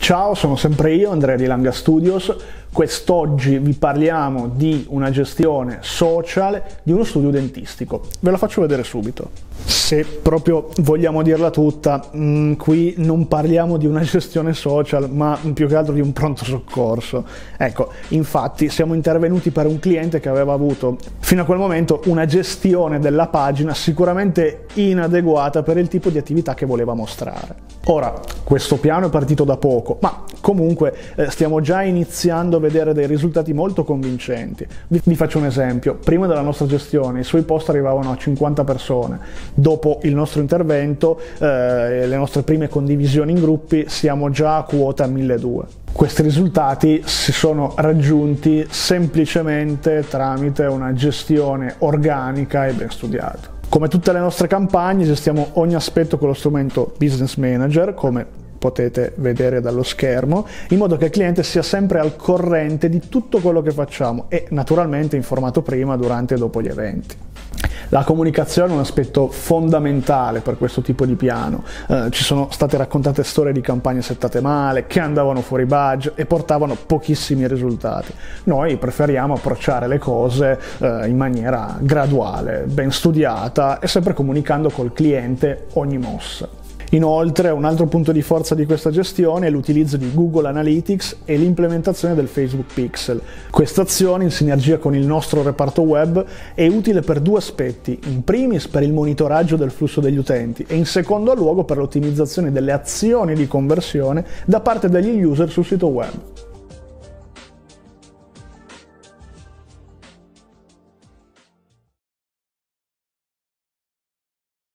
Ciao, sono sempre io, Andrea di Langa Studios. Quest'oggi vi parliamo di una gestione social di uno studio dentistico. Ve la faccio vedere subito. Se proprio vogliamo dirla tutta, qui non parliamo di una gestione social, ma più che altro di un pronto soccorso. Ecco, infatti siamo intervenuti per un cliente che aveva avuto fino a quel momento una gestione della pagina sicuramente inadeguata per il tipo di attività che voleva mostrare. Ora, questo piano è partito da poco, ma comunque stiamo già iniziando a vedere dei risultati molto convincenti. Vi faccio un esempio: prima della nostra gestione i suoi post arrivavano a 50 persone, dopo il nostro intervento, le nostre prime condivisioni in gruppi, siamo già a quota 1200. Questi risultati si sono raggiunti semplicemente tramite una gestione organica e ben studiata. Come tutte le nostre campagne, gestiamo ogni aspetto con lo strumento Business Manager, come potete vedere dallo schermo, in modo che il cliente sia sempre al corrente di tutto quello che facciamo e naturalmente informato prima, durante e dopo gli eventi. La comunicazione è un aspetto fondamentale per questo tipo di piano. Ci sono state raccontate storie di campagne settate male, che andavano fuori budget e portavano pochissimi risultati. Noi preferiamo approcciare le cose in maniera graduale, ben studiata e sempre comunicando col cliente ogni mossa. Inoltre, un altro punto di forza di questa gestione è l'utilizzo di Google Analytics e l'implementazione del Facebook Pixel. Questa azione, in sinergia con il nostro reparto web, è utile per due aspetti: in primis per il monitoraggio del flusso degli utenti e in secondo luogo per l'ottimizzazione delle azioni di conversione da parte degli user sul sito web.